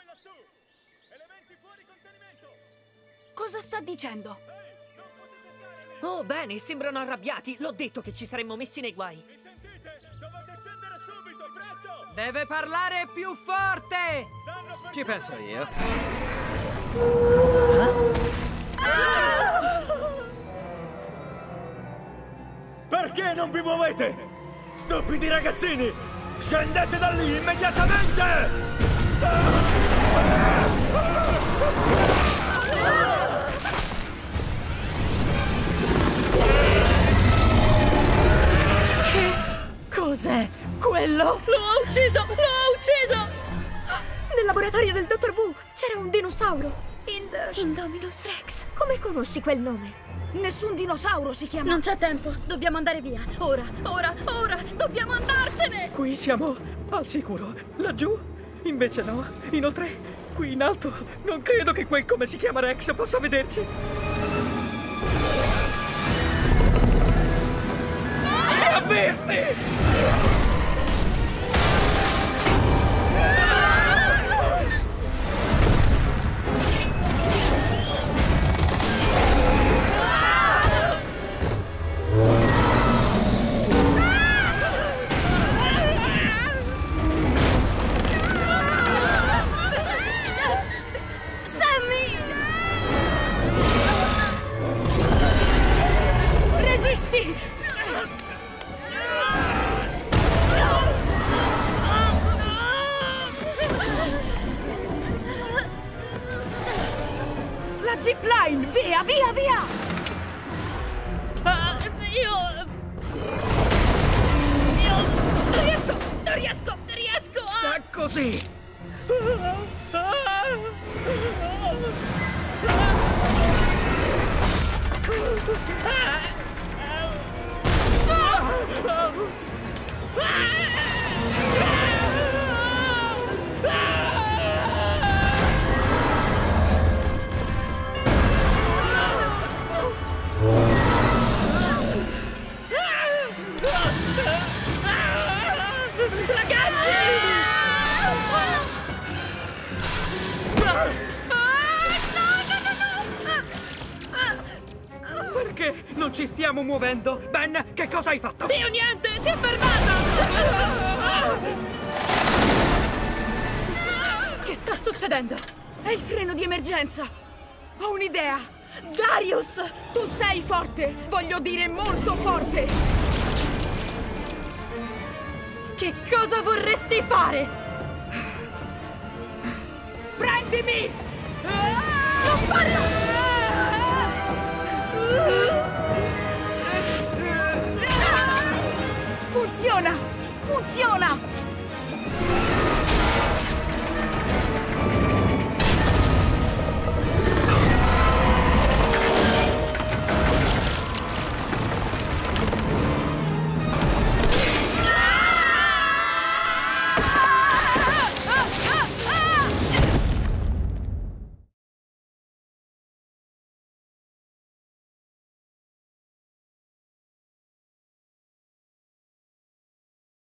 Cosa sta dicendo? Oh, bene, sembrano arrabbiati. L'ho detto che ci saremmo messi nei guai. Mi sentite? Dovete scendere subito, presto! Deve parlare più forte! Ci penso io. Perché non vi muovete? Stupidi ragazzini! Scendete da lì immediatamente! Che cos'è quello? L'ho ucciso! L'ho ucciso! Nel laboratorio del dottor Wu c'era un dinosauro. Indominus Rex. Come conosci quel nome? Nessun dinosauro si chiama... Non c'è tempo, dobbiamo andare via. Ora, ora, ora, dobbiamo andarcene! Qui siamo al sicuro. Laggiù? Invece no. Inoltre, qui in alto, non credo che quel come si chiama Rex possa vederci. Ci ha visti! Resisti! La zipline! Via, via, via! Non riesco a... È così! Perché non ci stiamo muovendo? Ben, che cosa hai fatto? Io niente! Si è fermata! Che sta succedendo? È il freno di emergenza! Ho un'idea! Darius! Tu sei forte! Voglio dire molto forte! Che cosa vorresti fare? Prendimi! Non farlo! Funziona! Funziona!